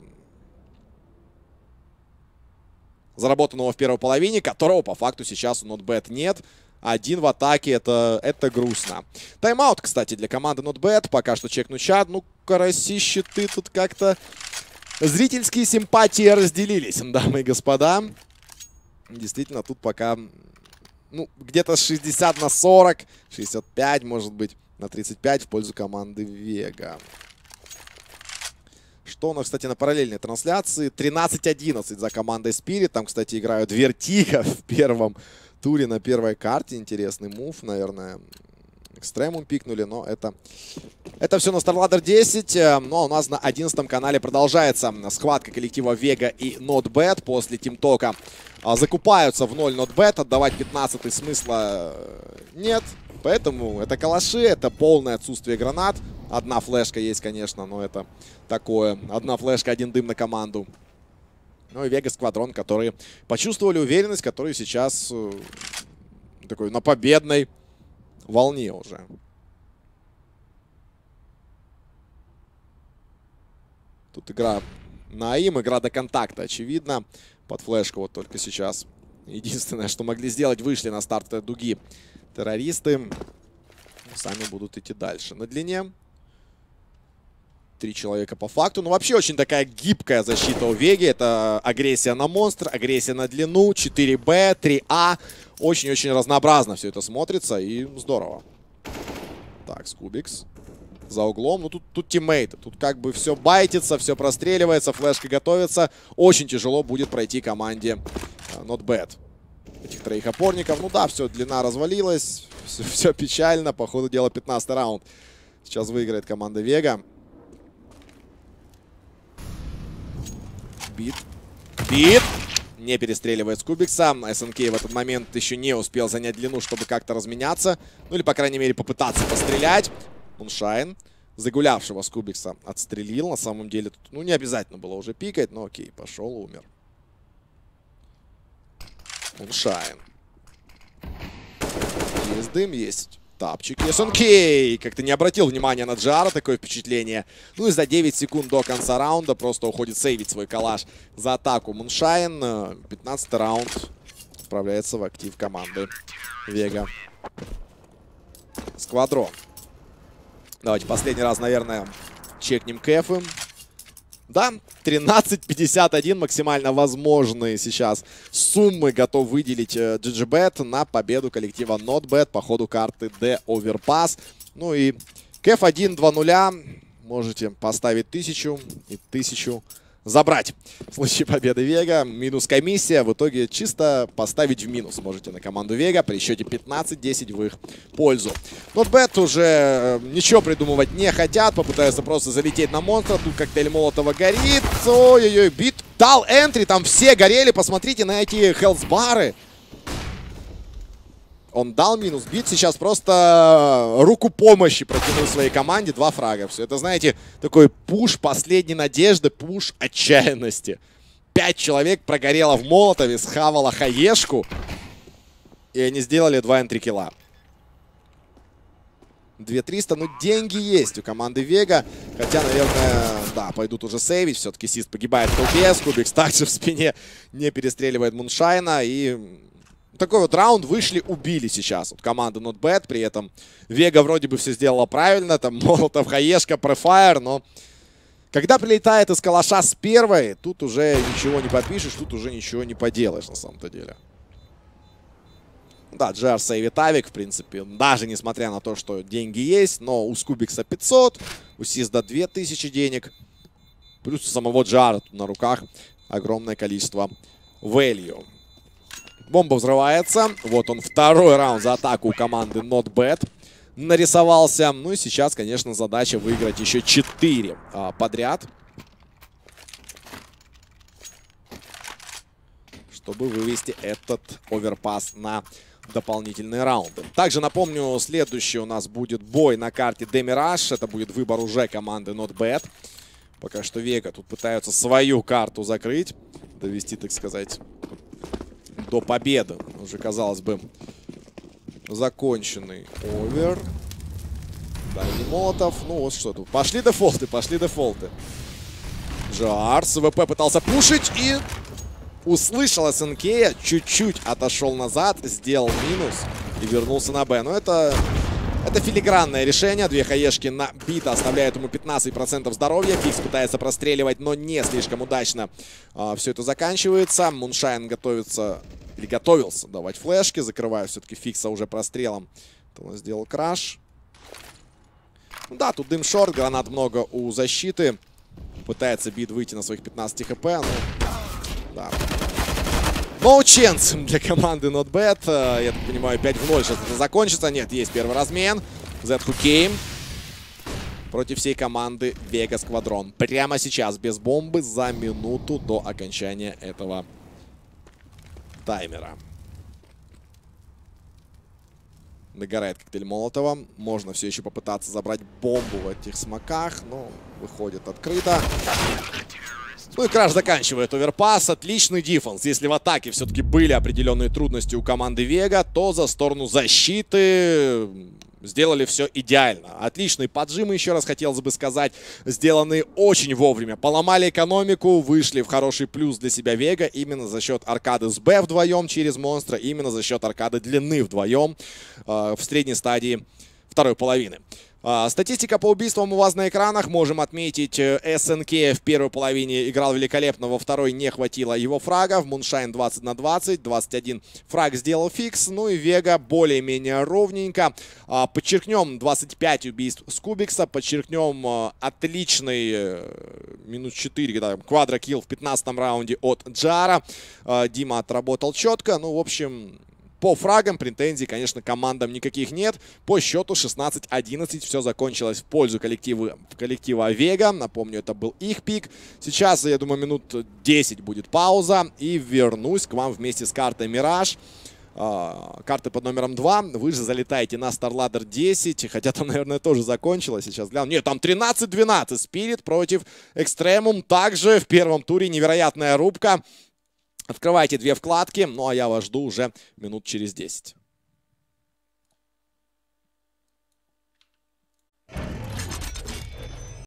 заработанного в первой половине, которого по факту сейчас у NotBet нет. 1 в атаке, это грустно. Тайм-аут, кстати, для команды NotBet. Пока что чекну чат. Ну, караси, щиты тут как-то... Зрительские симпатии разделились, дамы и господа. Действительно, тут пока... Ну, где-то 60 на 40, 65, может быть, на 35 в пользу команды Вега. Что у нас, кстати, на параллельной трансляции? 13-11 за командой Spirit. Там, кстати, играют Vertigo в первом туре на первой карте. Интересный мув, наверное. Экстремум пикнули, но это все на StarLadder 10. Ну, а у нас на 11 канале продолжается схватка коллектива Вега и NotBet после тимтока. Закупаются в 0 NotBet. Отдавать 15-й смысла нет. Поэтому это калаши, это полное отсутствие гранат. Одна флешка есть, конечно, но это такое. Одна флешка, один дым на команду. Ну и Вега Сквадрон, которые почувствовали уверенность, которые сейчас такой на победной волне уже. Тут игра на им, игра до контакта, очевидно. Под флешку вот только сейчас. Единственное, что могли сделать, вышли на старт дуги террористы. Сами будут идти дальше. На длине 3 человека по факту. Ну, вообще очень такая гибкая защита у Веги. Это агрессия на монстр, агрессия на длину, 4Б, 3А. Очень-очень разнообразно все это смотрится и здорово. Так, Скубикс за углом. Ну, тут тиммейты. Тут как бы все байтится, все простреливается, флешка готовится. Очень тяжело будет пройти команде NotBet. Этих 3 опорников. Ну да, все, длина развалилась. Все печально. По ходу дела 15-й раунд. Сейчас выиграет команда Вега. Бит. Не перестреливает Скубикса. СНК в этот момент еще не успел занять длину, чтобы как-то разменяться. Ну или, по крайней мере, попытаться пострелять. Муншайн, загулявшего Скубикса, отстрелил. На самом деле, тут, ну, не обязательно было уже пикать, но окей, пошел, умер. Муншайн. Есть дым, есть тапчик. СНК как-то не обратил внимания на Джара, такое впечатление. Ну и за 9 секунд до конца раунда просто уходит сейвить свой калаш за атаку Муншайн. 15-й раунд отправляется в актив команды Вега Сквадрон. Давайте последний раз, наверное, чекнем кэфы. Да, 13-51 максимально возможные сейчас суммы готов выделить GGBet на победу коллектива NotBet по ходу карты The Overpass. Ну и кэф 1-2-0 можете поставить 1000 и 1000 забрать. В случае победы Вега минус комиссия. В итоге чисто поставить в минус можете на команду Вега при счете 15-10 в их пользу. NotBet уже ничего придумывать не хотят. Попытаются просто залететь на монстра. Тут коктейль Молотова горит. Ой-ой-ой, бит. Дал энтри. Там все горели. Посмотрите на эти хелсбары. Он дал минус. Бит сейчас просто руку помощи протянул своей команде. 2 фрага. Все это, знаете, такой пуш последней надежды, пуш отчаянности. 5 человек прогорело в Молотове, схавало хаешку. И они сделали 2 энтрикилла. 2300, ну деньги есть у команды Вега. Хотя, наверное, да, пойдут уже сейвить. Все-таки Сист погибает в толпе. Скубикс также в спине не перестреливает Муншайна. И такой вот раунд вышли, убили сейчас. Вот команда Not Bad. При этом Вега вроде бы все сделала правильно. Там Молотов, хаешка, префайр. Но когда прилетает из калаша с первой, тут уже ничего не попишешь. Тут уже ничего не поделаешь на самом-то деле. Да, Джар сейвит авик, в принципе, даже несмотря на то, что деньги есть, но у Скубикса 500, у Сизда 2000 денег, плюс у самого Джара тут на руках огромное количество value. Бомба взрывается, вот он, второй раунд за атаку у команды Not Bad нарисовался. Ну и сейчас, конечно, задача выиграть еще 4 подряд, чтобы вывести этот оверпас на дополнительные раунды. Также напомню, следующий у нас будет бой на карте Демираж. Это будет выбор уже команды Not Bad. Пока что Вега тут пытаются свою карту закрыть, довести, так сказать, до победы. Уже, казалось бы, законченный овер. Дальний Молотов. Ну вот что тут. Пошли дефолты, пошли дефолты. Джар с ВП пытался пушить и услышал СНК, чуть-чуть отошел назад, сделал минус и вернулся на Б. Но это филигранное решение. 2 хаешки на бита оставляют ему 15% здоровья. Фикс пытается простреливать, но не слишком удачно все это заканчивается. Муншайн готовится, или готовился давать флешки. Закрываю все-таки Фикса уже прострелом. Это он сделал краш. Да, тут дым шорт, гранат много у защиты. Пытается бит выйти на своих 15 хп. Но, да. No chance для команды Not Bad. Я так понимаю, 5 в 0 сейчас это закончится. Нет, есть первый размен. Z-Hukame против всей команды Vega Squadron. Прямо сейчас, без бомбы, за минуту до окончания этого таймера. Догорает коктейль Молотова. Можно все еще попытаться забрать бомбу в этих смоках, но выходит открыто. Ну и краш заканчивает оверпас. Отличный дефенс. Если в атаке все-таки были определенные трудности у команды Вега, то за сторону защиты сделали все идеально. Отличные поджимы, еще раз хотелось бы сказать, сделаны очень вовремя. Поломали экономику, вышли в хороший плюс для себя Вега именно за счет аркады с Б вдвоем через монстра, именно за счет аркады длины вдвоем в средней стадии второй половины. Статистика по убийствам у вас на экранах. Можем отметить, СНК в первой половине играл великолепно, во второй не хватило его фрагов. Муншайн 20 на 20, 21 фраг сделал Фикс. Ну и Вега более-менее ровненько. Подчеркнем 25 убийств Скубикса, подчеркнем отличный минус 4, да, квадрокилл в 15-м раунде от Джара. Дима отработал четко. Ну, в общем, по фрагам претензий, конечно, командам никаких нет. По счету 16-11 все закончилось в пользу коллектива Вега. Напомню, это был их пик. Сейчас, я думаю, минут 10 будет пауза. И вернусь к вам вместе с картой Мираж. Карты под номером 2. Вы же залетаете на StarLadder 10. Хотя там, наверное, тоже закончилось. Сейчас гляну. Нет, там 13-12. Спирит против Экстремум. Также в первом туре невероятная рубка. Открывайте 2 вкладки, ну а я вас жду уже минут через 10.